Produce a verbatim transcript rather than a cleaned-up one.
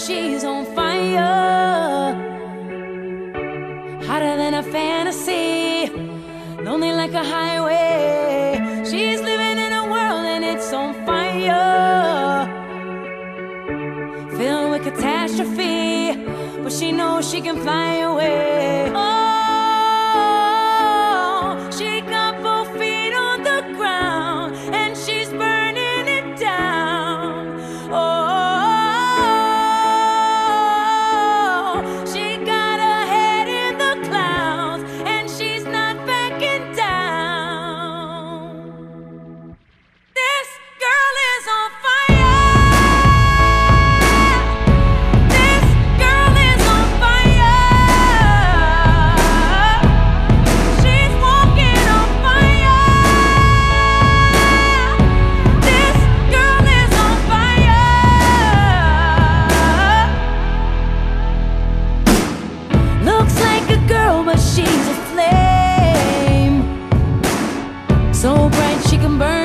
she's on fire. Hotter than a fantasy, lonely like a highway. She's living in a world and it's on fire, filled with catastrophe, but she knows she can fly away. Oh, she got both feet on the ground and she's burning it down. Oh, she got her head in the clouds and she's not backing down. This girl is on fire. This girl is on fire. She's walking on fire. This girl is on fire. Looks like a girl, but she's a flame, so bright she can burn